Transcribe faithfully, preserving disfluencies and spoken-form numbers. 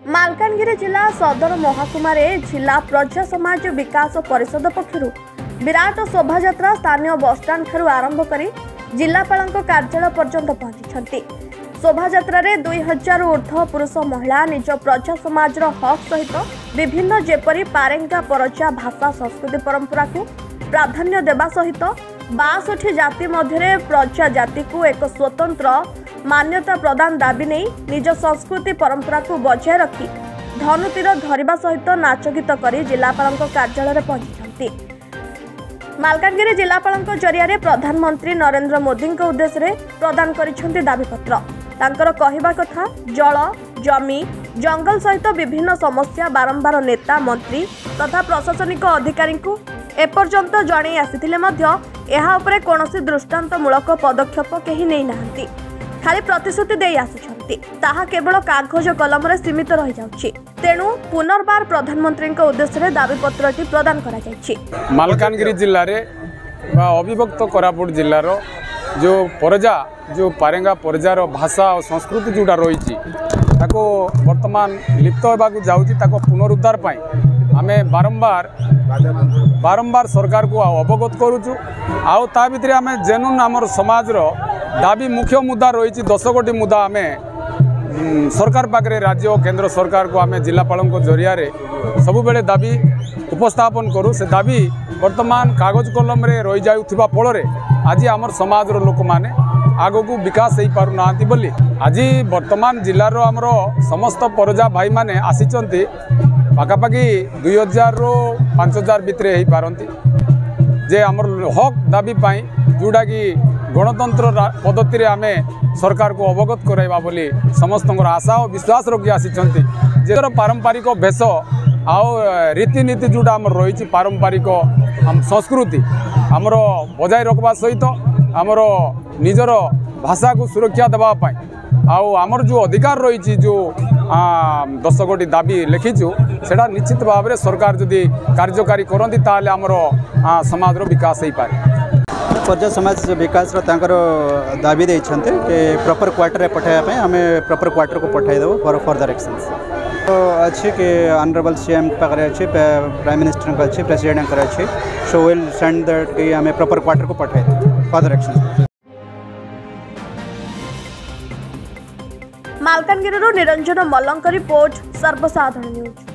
मालकानगिरी जिला सदर महाकुमार जिला प्रजा समाज विकास परिषद पक्षर विराट शोभायात्रा स्थानीय बसस्टाण्ड ठारू आरंभ कर जिलापाल कार्यालय पर्यंत पहुंची। शोभायात्रा दुई हजार ऊर्ध्व पुरुष महिला निज प्रजा समाज हक सहित विभिन्न जेपरी पारेंगा परचा भाषा संस्कृति परंपरा को प्राधान्य देवा सहित बासठी जाति मध्य प्रजा जाति को एक स्वतंत्र मान्यता प्रदान दाबी नहीं निज संस्कृति परंपरा को बजाय रखी धनुतीर धरिबा सहित नाच गीत कर जिलापाल कार्यालय पहुंची। मालकानगिरी जिलापाल जरिया प्रधानमंत्री नरेंद्र मोदी उद्देश्य प्रदान करिसेंति दाबीपत्र। तांकर कहिबा कथा जल जमी जंगल सहित विभिन्न समस्या बारंबार नेता मंत्री तथा प्रशासनिक अधिकारी को एपर्यंत जणै आसिथिले मध्य एहा उपरे कोनोसी दृष्टांतमूलक पदक्षेप केही नै नाहंती। खाली प्रतिश्रुति दे आसुछंती ताहा केवल कागज कलम रे सीमित रहि जाउछि। तेणु पुनर्बार प्रधानमंत्री उद्देश्य दाबीपत्रटी प्रदान करा जायछि। मालकानगिरी जिल्ला रे अविभक्त कोरापुट जिल्लार जो परजा जो पारेंगा परजार भाषा और संस्कृति जोड़ा रही वर्तमान लिप्त होगा जाऊँगी पुनरुद्धार आमे बारंबार बारंबार सरकार को अवगत करुचु। आउ ता भितर आमे जेनुन आमर समाजर दाबी मुख्य मुद्दा रही दस गोटी मुद्दा आमे सरकार पाखे राज्य और केंद्र सरकार को आमे जिलापाल जरिया सबु बेले दाबी उपस्थापन करूँ। से दाबी वर्तमान कागज कलम रे रही जाउथिबा फल आज आमर समाजर लोक माने आग को विकास हो पार ना बोली आज वर्तमान जिलार आमर समस्त परजा भाई माने आसीचंती पाखापाखि दुई हजार रु पांच हजार भितर हो पारती जे आमर हक दाबी पाई जोड़ा कि गणतंत्र पद्धति रे आमे सरकार को अवगत कराइबा बोली समस्त आशा और विश्वास रखी आसीचंती। जे पारंपरिक भेष आउ रीतिनीति जोड़ा आमर रही पारंपरिक संस्कृति आमर बजाय रखा सहित आमर निजर भाषा को सुरक्षा देवाई आउ आमर जो अधिकार रही जो दस गोटी दाबी लिखीचु सेटा निश्चित भाव में सरकार जदि कार्यकारी करती ताले आमर समाज विकास हो पारे। प्रजा समाज विकास दाबी देते कि प्रॉपर क्वार्टर पठाइबा आम प्रॉपर क्वार्टर को पठाईदेव फॉर फर्दर एक्शंस तो अच्छे कि ऑनरेबल सीएम पाखे अच्छे प्राइम मिनिस्टर अच्छे प्रेसिडेंट अच्छे सो विल सेंड दैट कि आम प्रॉपर क्वार्टर को पठाईदेव फर्दर एक्शन। मालकानगिरी निरंजन मल्लंक रिपोर्ट सर्वसाधारण न्यूज।